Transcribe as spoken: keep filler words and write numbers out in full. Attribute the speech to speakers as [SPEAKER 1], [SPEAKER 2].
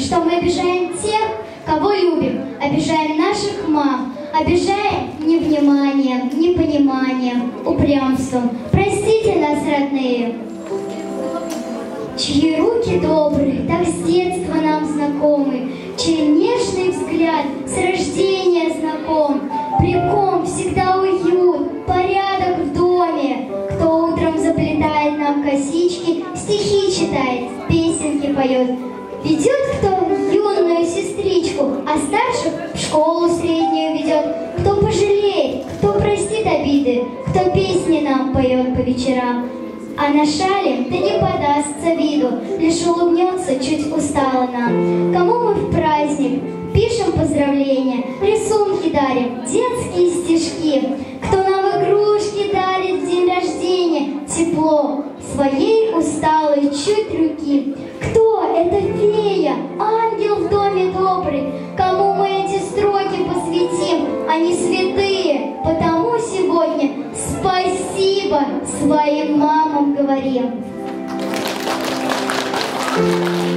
[SPEAKER 1] что мы обижаем тех, кого любим, обижаем наших мам, обижаем невниманием, непониманием, упрямством. Простите нас, родные. Чьи руки добрые, так с детства нам знакомы, чей нежный взгляд с рождения знаком, при ком всегда уют, порядок в доме, кто утром заплетает нам косички, стихи читает, песенки поет, ведет кто юную сестричку, а старших в школу среднюю ведет, кто пожалеет, кто простит обиды, кто песни нам поет по вечерам. А на шале да не подастся виду, лишь улыбнется чуть устало нам. Кому мы в праздник пишем поздравления, рисунки дарим, детские стишки, кто нам игрушки дарит в день рождения, тепло своей усталой чуть руки. Кто это фея, ангел в доме добрый, кому мы эти строки посвятим, они святые, потому сегодня спасибо своим мамам говорим.